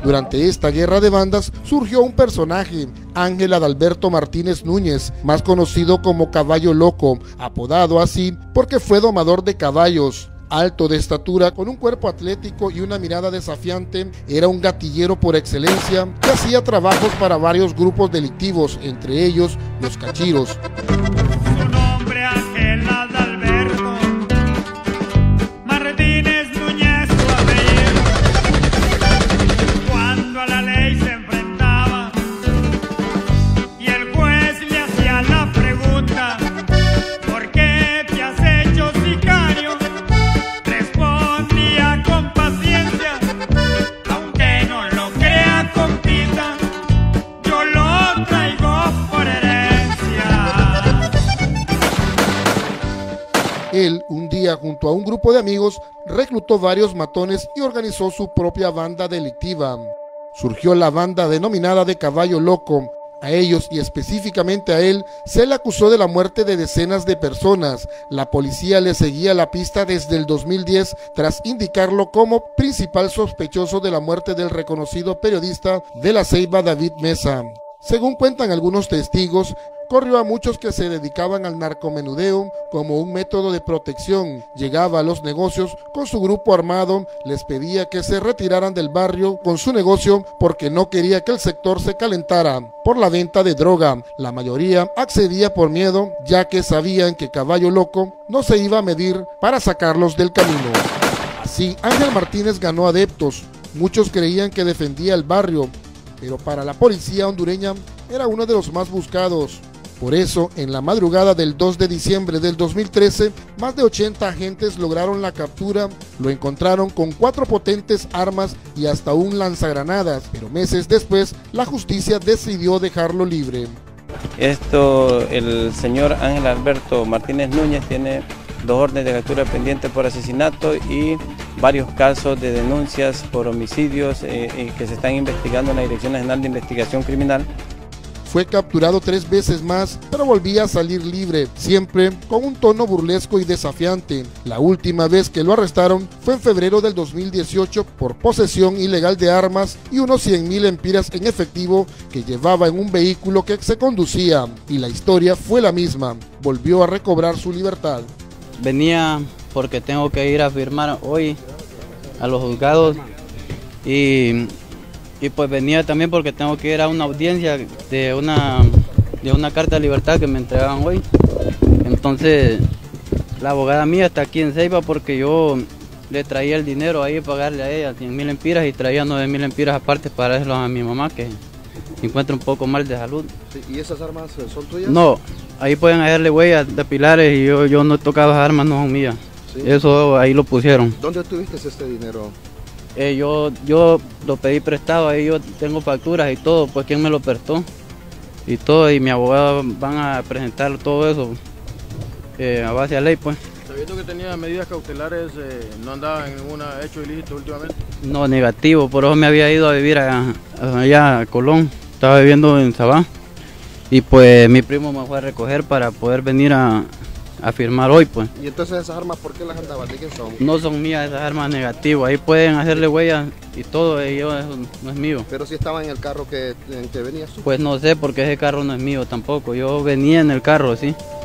Durante esta guerra de bandas surgió un personaje, Ángel Adalberto Martínez Núñez, más conocido como Caballo Loco, apodado así porque fue domador de caballos. Alto de estatura, con un cuerpo atlético y una mirada desafiante, era un gatillero por excelencia que hacía trabajos para varios grupos delictivos, entre ellos los cachiros. Su nombre Ángel Adalberto Martínez Núñez, su apellido. Cuando a la ley se enfrentaba y el juez le hacía la pregunta: ¿por qué te has hecho sicario? Respondía con paciencia: aunque no lo crea, compita, yo lo traigo por herencia. Él, un día, junto a un grupo de amigos, reclutó varios matones y organizó su propia banda delictiva. Surgió la banda denominada de Caballo Loco. A ellos, y específicamente a él, se le acusó de la muerte de decenas de personas. La policía le seguía la pista desde el 2010 tras indicarlo como principal sospechoso de la muerte del reconocido periodista de La Ceiba, David Mesa. Según cuentan algunos testigos, corrió a muchos que se dedicaban al narcomenudeo como un método de protección. Llegaba a los negocios con su grupo armado, les pedía que se retiraran del barrio con su negocio porque no quería que el sector se calentara por la venta de droga. La mayoría accedía por miedo, ya que sabían que Caballo Loco no se iba a medir para sacarlos del camino. Así, Ángel Martínez ganó adeptos. Muchos creían que defendía el barrio, pero para la policía hondureña era uno de los más buscados. Por eso, en la madrugada del 2 de diciembre del 2013, más de 80 agentes lograron la captura. Lo encontraron con 4 potentes armas y hasta un lanzagranadas, pero meses después, la justicia decidió dejarlo libre. El señor Ángel Alberto Martínez Núñez tiene 2 órdenes de captura pendientes por asesinato y varios casos de denuncias por homicidios que se están investigando en la Dirección Nacional de Investigación Criminal. Fue capturado 3 veces más, pero volvía a salir libre, siempre con un tono burlesco y desafiante. La última vez que lo arrestaron fue en febrero del 2018 por posesión ilegal de armas y unos 100,000 empiras en efectivo que llevaba en un vehículo que se conducía. Y la historia fue la misma, volvió a recobrar su libertad. Venía porque tengo que ir a firmar hoy a los juzgados y pues venía también porque tengo que ir a una audiencia de una carta de libertad que me entregaban hoy. Entonces la abogada mía está aquí en Ceiba porque yo le traía el dinero ahí para pagarle a ella 100,000 empiras y traía 9,000 empiras aparte para darlo a mi mamá que se encuentra un poco mal de salud. Sí, ¿y esas armas son tuyas? No, ahí pueden hacerle huellas de pilares y yo no tocaba las armas, no son mías. ¿Sí? Eso ahí lo pusieron. ¿Dónde tuviste este dinero? Yo lo pedí prestado, ahí yo tengo facturas y todo, pues quién me lo prestó y todo, y mi abogado van a presentar todo eso a base de ley, pues. Sabiendo que tenía medidas cautelares, ¿no andaba en ningún hecho ilícito últimamente? No, negativo, por eso me había ido a vivir allá a Colón, estaba viviendo en Sabá y pues mi primo me fue a recoger para poder venir a firmar hoy, pues. ¿Y entonces esas armas por qué las andabas? ¿De quién son? No son mías esas armas negativas, ahí pueden hacerle huellas y todo, y yo, eso no es mío. Pero si estaba en el carro en que venías tú. Pues no sé, porque ese carro no es mío tampoco, yo venía en el carro, sí.